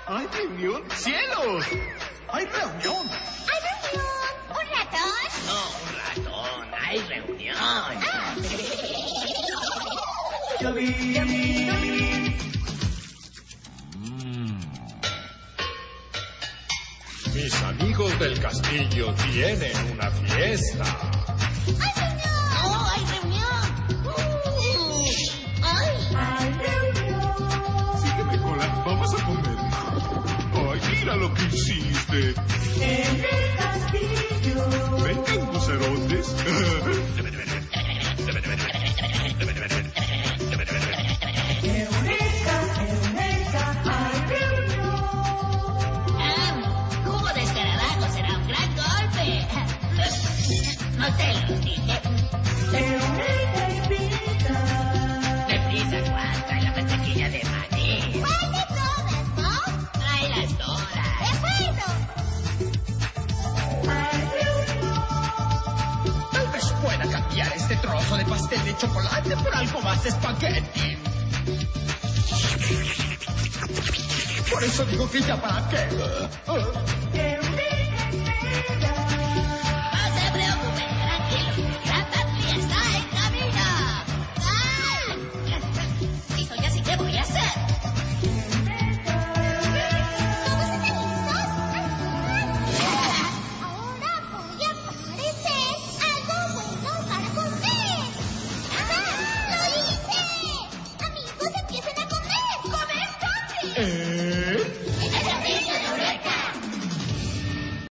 ¡Hay reunión! ¡Cielos! ¡Hay reunión! ¡Hay reunión! ¿Un ratón? No, un ratón. Hay reunión. ¡Ya vi! Mis amigos del castillo tienen una fiesta. ¡Hay reunión! ¡Oh, hay reunión! ¡Ay! ¡Hay reunión! Sígueme, Cola. Vamos a comer. ¡Ay, mira lo que hiciste! En el castillo. Vengan, lucerotes. Eureka, Eureka, hay reunión. Jugo de escarabajo será un gran golpe. No te lo dije. Eureka invita. Deprisa, Juan. Trae la mantequilla de maní. ¿Cuál de todas, no? Tráelas todas. ¡De acuerdo! ¡Hay reunión! Tal vez pueda cambiar este trozo de pastel de chocolate por algo más de espagueti. Por eso digo que ya para qué.